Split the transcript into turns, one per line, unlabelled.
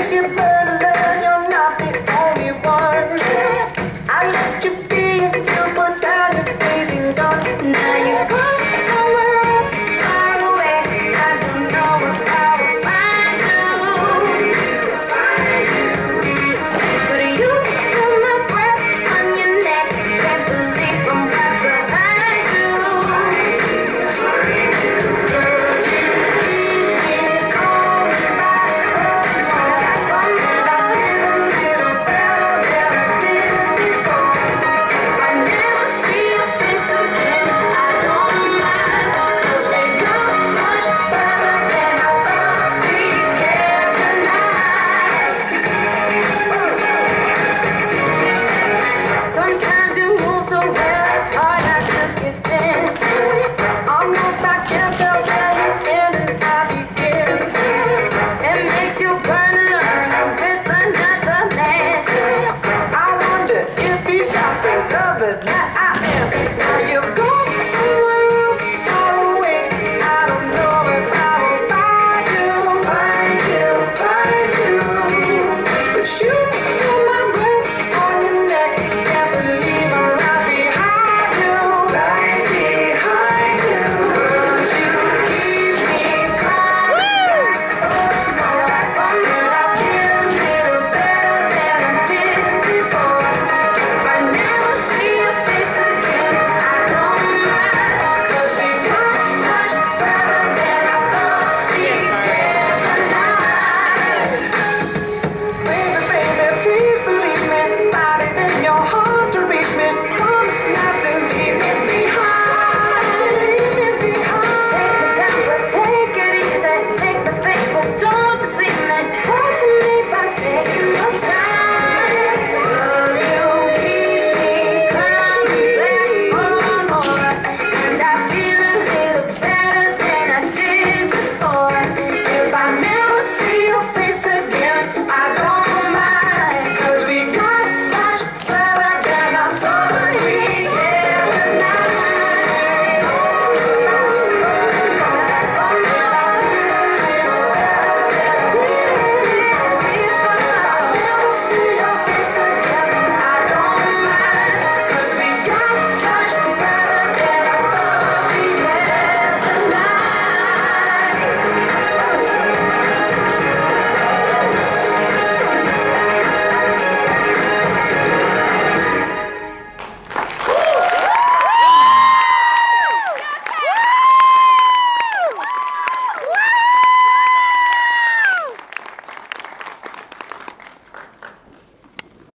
you better learn you're not the only one. I let you be if you put down your blazing gun.
Now you're gone somewhere else, far away. I don't know if I will find you. But you feel my breath on your neck. Can't believe I'm right behind you. Sometimes you move so well, it's hard not to give in.
Almost I can't tell where you end and I begin.
It makes you burn.